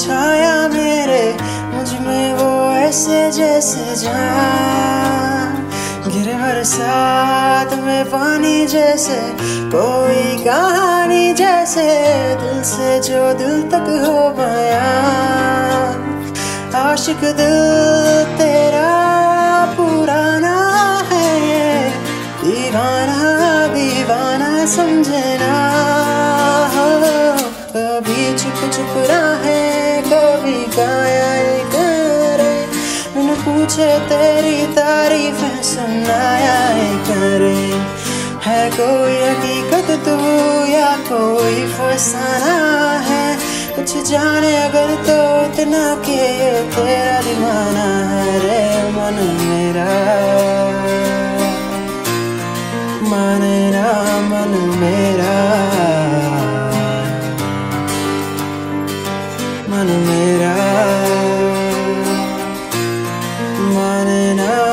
छाया मेरे मुझ में वो ऐसे जैसे जान गिरे बरसात में पानी जैसे, कोई कहानी जैसे, दिल से जो दिल तक हो बयां। आशिक दिल तेरा पुराना है ये, दीवाना दीवाना समझना। कभी चुप चुप रहे, कभी गाया करे, बिन पूछे तेरी तारीफें सुनाया करे। है कोई हकीकत तू या कोई फसाना है, कुछ जाने अगर तो इतना के तेरा दीवाना है रे मन मेरा। माने ना मन मेरा, मन मेरा, माने ना